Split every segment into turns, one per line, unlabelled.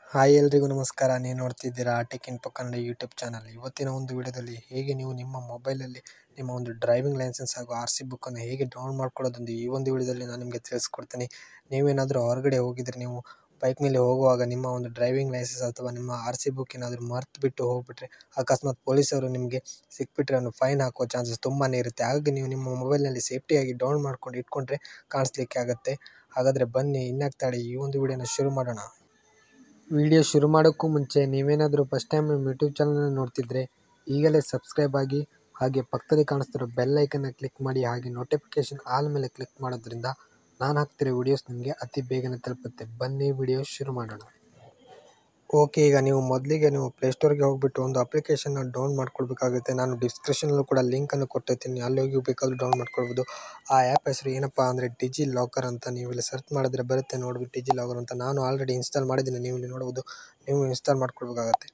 Hi ಎಲ್ರಿಗೂ ನಮಸ್ಕಾರ. ನೀವು ನೋಡ್ತಿದ್ದೀರಾ tech info Kannada YouTube channel. ಇವತ್ತಿನ ಒಂದು ವಿಡಿಯೋದಲ್ಲಿ ಹೇಗೆ ನೀವು ನಿಮ್ಮ ಮೊಬೈಲಲ್ಲಿ ನಿಮ್ಮ ಒಂದು ಡ್ರೈವಿಂಗ್ ಲೈಸೆನ್ಸ್ ಹಾಗೂ RC ಬುಕ್ಕನ್ನು ಹೇಗೆ ಡೌನ್ಲೋಡ್ ಮಾಡ್ಕೊಳ್ಳೋದೊಂದು ಈ ಒಂದು ವಿಡಿಯೋದಲ್ಲಿ ನಾನು ನಿಮಗೆ ತಿಳಿಸ್ಕೊಡ್ತೀನಿ. ನೀವೇನಾದರೂ ಹೊರಗಡೆ ಹೋಗಿದ್ರೆ, ನೀವು ಬೈಕ್ ಮೇಲೆ ಹೋಗುವಾಗ ನಿಮ್ಮ ಒಂದು ಡ್ರೈವಿಂಗ್ ಲೈಸೆನ್ಸ್ ಅಥವಾ ನಿಮ್ಮ RC ಬುಕ್ ಏನಾದರೂ ಮರ್ತು ಬಿಟ್ಟು ಹೋಗ್ಬಿಟ್ರೆ, ಅಕಸ್ಮಾತ್ ಪೊಲೀಸರು ನಿಮಗೆ ಸಿಕ್ಬಿಟ್ರೆ ಅವನು ಫೈನ್ ಹಾಕುವ ಚಾನ್ಸಸ್ ತುಂಬಾ ಇರುತ್ತೆ. ಹಾಗಾಗಿ ನೀವು ನಿಮ್ಮ ಮೊಬೈಲ್ನಲ್ಲಿ ಸೇಫ್ಟಿಯಾಗಿ ಡೌನ್ಲೋಡ್ ಮಾಡ್ಕೊಂಡು ಇಟ್ಕೊಂಡ್ರೆ ಕಾಣಿಸ್ಲಿಕ್ಕೆ ಆಗುತ್ತೆ. ಹಾಗಾದರೆ ಬನ್ನಿ, ಇನ್ನಾಗ್ತಾಡಿ ಈ ಒಂದು ವಿಡಿಯೋನ ಶುರು ಮಾಡೋಣ. ವಿಡಿಯೋ ಶುರು ಮಾಡೋಕ್ಕೂ ಮುಂಚೆ ನೀವೇನಾದರೂ ಫಸ್ಟ್ ಟೈಮ್ ನಮ್ಮ ಯೂಟ್ಯೂಬ್ ಚಾನಲ್ನ ನೋಡ್ತಿದ್ರೆ ಈಗಲೇ ಸಬ್ಸ್ಕ್ರೈಬ್ ಆಗಿ, ಹಾಗೆ ಪಕ್ಕದಲ್ಲಿ ಕಾಣಿಸ್ತಿರೋ ಬೆಲ್ ಐಕನ್ನ ಕ್ಲಿಕ್ ಮಾಡಿ, ಹಾಗೆ ನೋಟಿಫಿಕೇಶನ್ ಆಲ್ ಮೇಲೆ ಕ್ಲಿಕ್ ಮಾಡೋದ್ರಿಂದ ನಾನು ಹಾಕ್ತಿರೋ ವಿಡಿಯೋಸ್ ನಿಮಗೆ ಅತಿ ಬೇಗನೆ ತಲುಪುತ್ತೆ. ಬನ್ನಿ ವಿಡಿಯೋ ಶುರು ಮಾಡೋಣ. ಓಕೆ, ಈಗ ನೀವು ಮೊದಲಿಗೆ ಪ್ಲೇಸ್ಟೋರ್ಗೆ ಹೋಗ್ಬಿಟ್ಟು ಒಂದು ಅಪ್ಲಿಕೇಶನ್ನ ಡೌನ್ ಮಾಡ್ಕೊಳ್ಬೇಕಾಗುತ್ತೆ. ನಾನು ಡಿಸ್ಕ್ರಿಪ್ಷನಲ್ಲೂ ಕೂಡ ಲಿಂಕನ್ನು ಕೊಟ್ಟಿರ್ತೀನಿ, ಅಲ್ಲಿ ಹೋಗಿ ಬೇಕಾದರೂ ಡೌನ್ ಮಾಡ್ಕೊಳ್ಬೋದು. ಆ ಆ್ಯಪ್ ಹೆಸರು ಏನಪ್ಪ ಅಂದರೆ ಡಿಜಿ ಲಾಕರ್ ಅಂತ. ನೀವು ಇಲ್ಲಿ ಸರ್ಚ್ ಮಾಡಿದ್ರೆ ಬರುತ್ತೆ, ನೋಡ್ಬಿಟ್ಟು ಡಿಜಿ ಲಾಕರ್ ಅಂತ. ನಾನು ಆಲ್ರೆಡಿ ಇನ್ಸ್ಟಾಲ್ ಮಾಡಿದ್ದೀನಿ, ನೀವು ಇಲ್ಲಿ ನೋಡ್ಬೋದು. ನೀವು ಇನ್ಸ್ಟಾಲ್ ಮಾಡ್ಕೊಳ್ಬೇಕಾಗತ್ತೆ.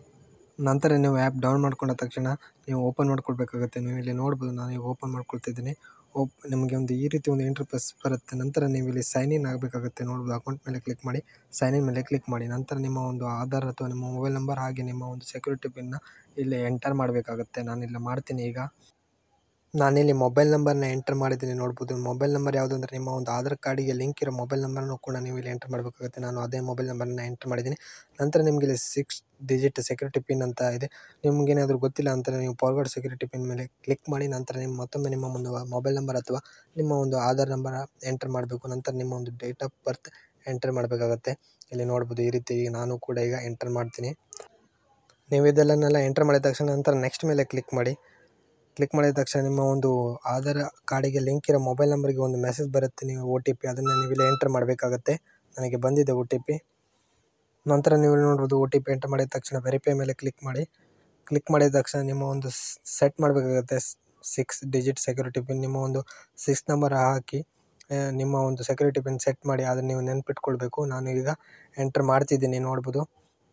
ನಂತರ ನೀವು ಆ್ಯಪ್ ಡೌನ್ ಮಾಡ್ಕೊಂಡ ತಕ್ಷಣ ನೀವು ಓಪನ್ ಮಾಡ್ಕೊಳ್ಬೇಕಾಗುತ್ತೆ. ನೀವು ಇಲ್ಲಿ ನೋಡ್ಬೋದು, ನಾನು ಈಗ ಓಪನ್ ಮಾಡ್ಕೊಳ್ತಿದ್ದೀನಿ. ನಿಮಗೆ ಈ ರೀತಿ ಒಂದು ಇಂಟರ್ಫೇಸ್ ಬರುತ್ತೆ. ನಂತರ ನೀವು ಇಲ್ಲಿ ಸೈನ್ ಇನ್ ಆಗಬೇಕಾಗುತ್ತೆ. ನೋಡ್ಬೋದು, ಅಕೌಂಟ್ ಮೇಲೆ ಕ್ಲಿಕ್ ಮಾಡಿ, ಸೈನ್ ಇನ್ ಮೇಲೆ ಕ್ಲಿಕ್ ಮಾಡಿ. ನಂತರ ನಿಮ್ಮ ಒಂದು ಆಧಾರ್ ಅಥವಾ ನಿಮ್ಮ ಮೊಬೈಲ್ ನಂಬರ್ ಹಾಗೆ ನಿಮ್ಮ ಒಂದು ಸೆಕ್ಯೂರಿಟಿ ಪಿನ್ನ ಇಲ್ಲಿ ಎಂಟರ್ ಮಾಡಬೇಕಾಗುತ್ತೆ. ನಾನಿಲ್ಲಿ ಮಾಡ್ತೀನಿ. ಈಗ ನಾನಿಲ್ಲಿ ಮೊಬೈಲ್ ನಂಬರ್ನ ಎಂಟರ್ ಮಾಡಿದ್ದೀನಿ. ನೋಡ್ಬೋದು, ಮೊಬೈಲ್ ನಂಬರ್ ಯಾವುದು ಅಂದರೆ ನಿಮ್ಮ ಒಂದು ಆಧಾರ್ ಕಾರ್ಡಿಗೆ ಲಿಂಕ್ ಇರೋ ಮೊಬೈಲ್ ನಂಬರ್ನೂ ಕೂಡ ನೀವು ಇಲ್ಲಿ ಎಂಟರ್ ಮಾಡಬೇಕಾಗುತ್ತೆ. ನಾನು ಅದೇ ಮೊಬೈಲ್ ನಂಬರ್ನ ಎಂಟರ್ ಮಾಡಿದ್ದೀನಿ. ನಂತರ ನಿಮಗೆ ಇಲ್ಲಿ 6 ಡಿಜಿಟ್ ಸೆಕ್ಯೂರಿಟಿ ಪಿನ್ ಅಂತ ಇದೆ. ನಿಮಗೇನಾದರೂ ಗೊತ್ತಿಲ್ಲ ಅಂತ ನೀವು ಫಾರ್ವರ್ಡ್ ಸೆಕ್ಯೂರಿಟಿ ಪಿನ್ ಮೇಲೆ ಕ್ಲಿಕ್ ಮಾಡಿ, ನಂತರ ಮತ್ತೊಮ್ಮೆ ನಿಮ್ಮ ಒಂದು ಮೊಬೈಲ್ ನಂಬರ್ ಅಥವಾ ನಿಮ್ಮ ಒಂದು ಆಧಾರ್ ನಂಬರ್ ಎಂಟರ್ ಮಾಡಬೇಕು. ನಂತರ ನಿಮ್ಮ ಒಂದು ಡೇಟ್ ಆಫ್ ಬರ್ತ್ ಎಂಟರ್ ಮಾಡಬೇಕಾಗುತ್ತೆ. ಇಲ್ಲಿ ನೋಡ್ಬೋದು, ಈ ರೀತಿ ನಾನು ಕೂಡ ಈಗ ಎಂಟರ್ ಮಾಡ್ತೀನಿ. ನೀವು ಇದೆಲ್ಲನೆಲ್ಲ ಎಂಟರ್ ಮಾಡಿದ ತಕ್ಷಣ ನಂತರ ನೆಕ್ಸ್ಟ್ ಮೇಲೆ ಕ್ಲಿಕ್ ಮಾಡಿ. ಕ್ಲಿಕ್ ಮಾಡಿದ ತಕ್ಷಣ ನಿಮ್ಮ ಒಂದು ಆಧಾರ್ ಕಾರ್ಡಿಗೆ ಲಿಂಕ್ ಇರೋ ಮೊಬೈಲ್ ನಂಬರ್ಗೆ ಒಂದು ಮೆಸೇಜ್ ಬರುತ್ತೆ, ನೀವು OTP ಅದನ್ನು ನೀವು ಇಲ್ಲಿ ಎಂಟರ್ ಮಾಡಬೇಕಾಗತ್ತೆ. ನನಗೆ ಬಂದಿದೆ OTP. ನಂತರ ನೀವು ನೋಡ್ಬೋದು, OTP ಎಂಟರ್ ಮಾಡಿದ ತಕ್ಷಣ ವೆರಿಫೈ ಮೇಲೆ ಕ್ಲಿಕ್ ಮಾಡಿ. ಕ್ಲಿಕ್ ಮಾಡಿದ ತಕ್ಷಣ ನಿಮ್ಮ ಒಂದು ಸೆಟ್ ಮಾಡಬೇಕಾಗುತ್ತೆ 6 ಡಿಜಿಟ್ ಸೆಕ್ಯೂರಿಟಿ ಪಿನ್. ನಿಮ್ಮ ಒಂದು 6 ನಂಬರ್ ಹಾಕಿ ನಿಮ್ಮ ಒಂದು ಸೆಕ್ಯೂರಿಟಿ ಪಿನ್ ಸೆಟ್ ಮಾಡಿ, ಅದನ್ನು ನೀವು ನೆನ್ಪಿಟ್ಕೊಳ್ಬೇಕು. ನಾನು ಈಗ ಎಂಟರ್ ಮಾಡ್ತಿದ್ದೀನಿ, ನೋಡ್ಬೋದು.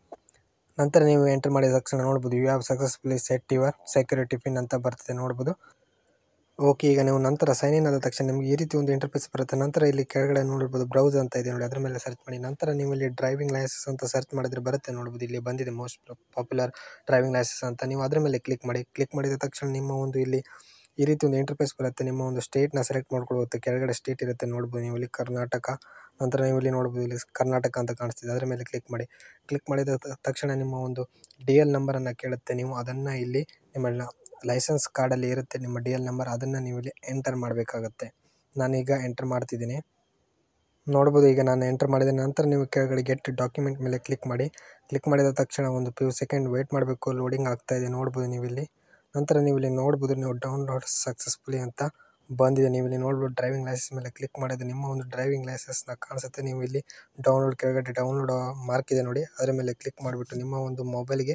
ನಂತರ ನೀವು ಎಂಟರ್ ಮಾಡಿದ ತಕ್ಷಣ ನೋಡ್ಬೋದು, you have successfully set your security pin ಅಂತ ಬರ್ತದೆ, ನೋಡ್ಬೋದು. ಓಕೆ, ಈಗ ನೀವು ನಂತರ ಸೈನ್ ಇನ್ ಆದ ತಕ್ಷಣ ನಿಮಗೆ ಈ ರೀತಿ ಒಂದು ಇಂಟರ್ಫೇಸ್ ಬರುತ್ತೆ. ನಂತರ ಇಲ್ಲಿ ಕೆಳಗಡೆ ನೋಡ್ಬೋದು ಬ್ರೌಸ್ ಅಂತ ಇದೆ ನೋಡಿ, ಅದರ ಮೇಲೆ ಸರ್ಚ್ ಮಾಡಿ. ನಂತರ ನೀವು ಇಲ್ಲಿ ಡ್ರೈವಿಂಗ್ ಲೈಸೆನ್ಸ್ ಅಂತ ಸರ್ಚ್ ಮಾಡಿದ್ರೆ ಬರುತ್ತೆ, ನೋಡ್ಬೋದು. ಇಲ್ಲಿ ಬಂದಿದೆ ಮೋಸ್ಟ್ ಪಾಪ್ಯುಲರ್ ಡ್ರೈವಿಂಗ್ ಲೈಸೆನ್ಸ್ ಅಂತ. ನೀವು ಅದರ ಮೇಲೆ ಕ್ಲಿಕ್ ಮಾಡಿ. ಕ್ಲಿಕ್ ಮಾಡಿದ ತಕ್ಷಣ ನಿಮ್ಮ ಒಂದು ಇಲ್ಲಿ ಈ ರೀತಿ ಒಂದು ಇಂಟರ್ಫೇಸ್ ಬರುತ್ತೆ. ನಿಮ್ಮ ಒಂದು ಸ್ಟೇಟ್ನ ಸೆಲೆಕ್ಟ್ ಮಾಡ್ಕೊಳ್ಬೋದು. ಕೆಳಗಡೆ ಸ್ಟೇಟ್ ಇರುತ್ತೆ, ನೋಡ್ಬೋದು. ನೀವು ಇಲ್ಲಿ ಕರ್ನಾಟಕ, ನಂತರ ನೀವು ಇಲ್ಲಿ ನೋಡ್ಬೋದು, ಇಲ್ಲಿ ಕರ್ನಾಟಕ ಅಂತ ಕಾಣಿಸ್ತಿದೆ, ಅದರ ಮೇಲೆ ಕ್ಲಿಕ್ ಮಾಡಿ. ಕ್ಲಿಕ್ ಮಾಡಿದ ತಕ್ಷಣ ನಿಮ್ಮ ಒಂದು DL ನಂಬರನ್ನು ಕೇಳುತ್ತೆ. ನೀವು ಅದನ್ನು ಇಲ್ಲಿ ನಿಮ್ಮ ಲೈಸೆನ್ಸ್ ಕಾರ್ಡಲ್ಲಿ ಇರುತ್ತೆ, ನಿಮ್ಮ DL ನಂಬರ್, ಅದನ್ನು ನೀವು ಇಲ್ಲಿ ಎಂಟರ್ ಮಾಡಬೇಕಾಗತ್ತೆ. ನಾನೀಗ ಎಂಟರ್ ಮಾಡ್ತಿದ್ದೀನಿ, ನೋಡ್ಬೋದು. ಈಗ ನಾನು ಎಂಟರ್ ಮಾಡಿದ ನಂತರ ನೀವು ಕೆಳಗಡೆ ಗೆಟ್ ಡಾಕ್ಯುಮೆಂಟ್ ಮೇಲೆ ಕ್ಲಿಕ್ ಮಾಡಿ. ಕ್ಲಿಕ್ ಮಾಡಿದ ತಕ್ಷಣ ಒಂದು ಫ್ಯೂ ಸೆಕೆಂಡ್ ವೇಟ್ ಮಾಡಬೇಕು, ಲೋಡಿಂಗ್ ಆಗ್ತಾ ಇದೆ, ನೋಡ್ಬೋದು ನೀವು ಇಲ್ಲಿ. ನಂತರ ನೀವು ಇಲ್ಲಿ ನೋಡ್ಬೋದು, ನೀವು ಡೌನ್ಲೋಡ್ ಸಕ್ಸಸ್ಫುಲಿ ಅಂತ ಬಂದಿದೆ. ನೀವು ಇಲ್ಲಿ ನೋಡ್ಬೋದು, ಡ್ರೈವಿಂಗ್ ಲೈಸೆನ್ಸ್ ಮೇಲೆ ಕ್ಲಿಕ್ ಮಾಡಿದ್ರೆ ನಿಮ್ಮ ಒಂದು ಡ್ರೈವಿಂಗ್ ಲೈಸೆನ್ಸ್ನ ಕಾಣಿಸುತ್ತೆ. ನೀವು ಇಲ್ಲಿ ಡೌನ್ಲೋಡ್ ಕೆಳಗಡೆ ಡೌನ್ಲೋಡ್ ಮಾರ್ಕ್ ಇದೆ ನೋಡಿ, ಅದರ ಮೇಲೆ ಕ್ಲಿಕ್ ಮಾಡಿಬಿಟ್ಟು ನಿಮ್ಮ ಒಂದು ಮೊಬೈಲ್ಗೆ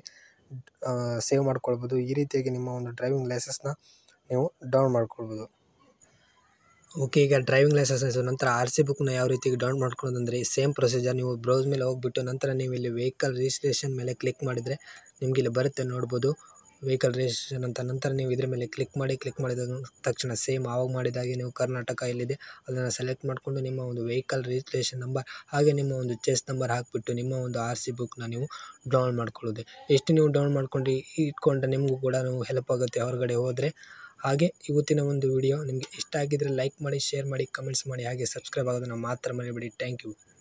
ಸೇವ್ ಮಾಡ್ಕೊಳ್ಬೋದು. ಈ ರೀತಿಯಾಗಿ ನಿಮ್ಮ ಒಂದು ಡ್ರೈವಿಂಗ್ ಲೈಸೆನ್ಸ್ನ ನೀವು ಡೌನ್ ಮಾಡ್ಕೊಳ್ಬೋದು. ಓಕೆ, ಈಗ ಡ್ರೈವಿಂಗ್ ಲೈಸೆನ್ಸ್ ನಂತರ RC ಬುಕ್ನ ಯಾವ ರೀತಿ ಡೌನ್ ಮಾಡ್ಕೊಳ್ಳೋದಂದರೆ ಸೇಮ್ ಪ್ರೊಸೀಜರ್. ನೀವು ಬ್ರೌಸ್ ಮೇಲೆ ಹೋಗ್ಬಿಟ್ಟು ನಂತರ ನೀವು ಇಲ್ಲಿ ವೆಹಿಕಲ್ ರಿಜಿಸ್ಟ್ರೇಷನ್ ಮೇಲೆ ಕ್ಲಿಕ್ ಮಾಡಿದರೆ ನಿಮಗೆ ಇಲ್ಲಿ ಬರುತ್ತೆ, ನೋಡ್ಬೋದು, ವೆಹಿಕಲ್ ರಿಜಿಸ್ಟ್ರೇಷನ್ ಅಂತ. ನಂತರ ನೀವು ಇದ್ರ ಮೇಲೆ ಕ್ಲಿಕ್ ಮಾಡಿ. ಕ್ಲಿಕ್ ಮಾಡಿದ ತಕ್ಷಣ ಸೇಮ್ ಆವಾಗ ಮಾಡಿದಾಗೆ ನೀವು ಕರ್ನಾಟಕ ಎಲ್ಲಿದೆ ಅದನ್ನು ಸೆಲೆಕ್ಟ್ ಮಾಡಿಕೊಂಡು ನಿಮ್ಮ ಒಂದು ವೆಹಿಕಲ್ ರಿಜಿಸ್ಟ್ರೇಷನ್ ನಂಬರ್ ಹಾಗೆ ನಿಮ್ಮ ಒಂದು ಚೆಸ್ ನಂಬರ್ ಹಾಕಿಬಿಟ್ಟು ನಿಮ್ಮ ಒಂದು RC ಬುಕ್ನ ನೀವು ಡೌನ್ ಮಾಡ್ಕೊಳ್ಳೋದು. ಎಷ್ಟು ನೀವು ಡೌನ್ ಮಾಡ್ಕೊಂಡು ಇಟ್ಕೊಂಡ್ರೆ ನಿಮಗೂ ಕೂಡ ಹೆಲ್ಪ್ ಆಗುತ್ತೆ ಹೊರಗಡೆ ಹೋದರೆ. ಹಾಗೆ ಇವತ್ತಿನ ಒಂದು ವಿಡಿಯೋ ನಿಮಗೆ ಇಷ್ಟ ಆಗಿದ್ದರೆ ಲೈಕ್ ಮಾಡಿ, ಶೇರ್ ಮಾಡಿ, ಕಮೆಂಟ್ಸ್ ಮಾಡಿ, ಹಾಗೆ ಸಬ್ಸ್ಕ್ರೈಬ್ ಆಗೋದನ್ನು ಮಾತ್ರ ಮರಿಬೇಡಿ. Thank you.